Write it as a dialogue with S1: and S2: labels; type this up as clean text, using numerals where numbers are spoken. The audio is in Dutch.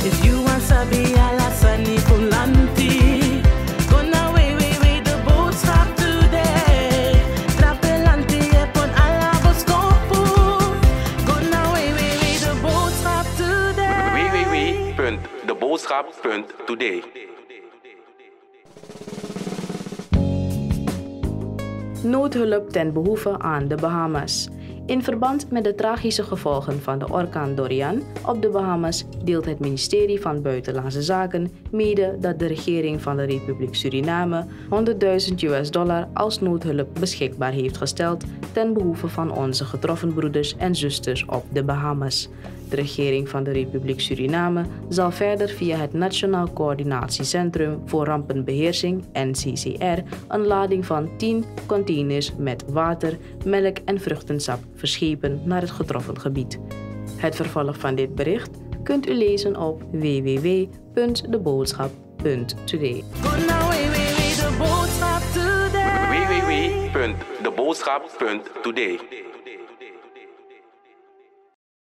S1: If you want sabi alasani kulanti, gonna way the boodschap today. Trapelanti epon alaboskopu, gonna way the boodschap today.
S2: www.deboodschap.today.
S3: Noodhulp ten behoeve aan de Bahamas. In verband met de tragische gevolgen van de orkaan Dorian op de Bahamas deelt het ministerie van Buitenlandse Zaken mede dat de regering van de Republiek Suriname $100.000 als noodhulp beschikbaar heeft gesteld ten behoeve van onze getroffen broeders en zusters op de Bahamas. De regering van de Republiek Suriname zal verder via het Nationaal Coördinatiecentrum voor Rampenbeheersing NCCR een lading van 10 containers met water, melk en vruchtensap verschepen naar het getroffen gebied. Het vervolg van dit bericht kunt u lezen op www.deboodschap.today.
S2: www.deboodschap.today.